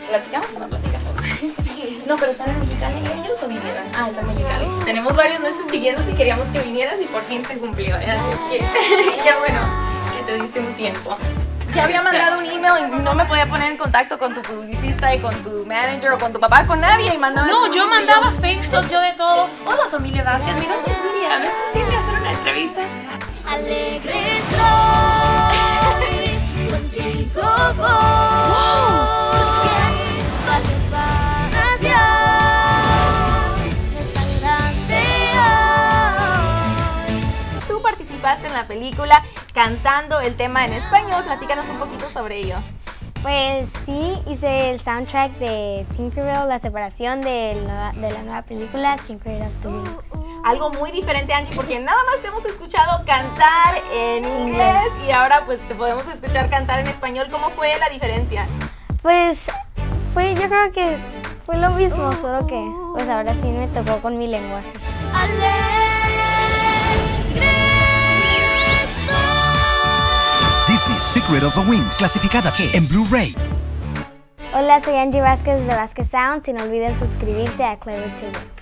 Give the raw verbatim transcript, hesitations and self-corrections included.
¿Platicamos o no platicamos? No, pero ¿están en Mexicali ellos o vinieron? Ah, están en Mexicali. Tenemos varios meses siguiéndote y queríamos que vinieras y por fin se cumplió. Así es que, qué bueno que te diste un tiempo. Ya había mandado un email y no me podía poner en contacto con tu publicista y con tu manager o con tu papá, con nadie. Y mandaba no, yo mandaba Facebook, yo de todo. Hola familia Vázquez, mi nombre es Miriam, ¿es posible hacer una entrevista? Alegre estoy contigo voy. Tú participaste en la película cantando el tema en español. Platícanos un poquito sobre ello. Pues sí, hice el soundtrack de Tinkerbell, la separación de la, de la nueva película Secret of the Wings. Algo muy diferente, Angie, porque nada más te hemos escuchado cantar en inglés y ahora pues te podemos escuchar cantar en español. ¿Cómo fue la diferencia? Pues fue, yo creo que fue lo mismo, solo que pues ahora sí me tocó con mi lenguaje. Disney Secret of the Wings, clasificada G en Blu-ray. Hola, soy Angie Vázquez de Vázquez Sound. Si no olviden suscribirse a Clever T V.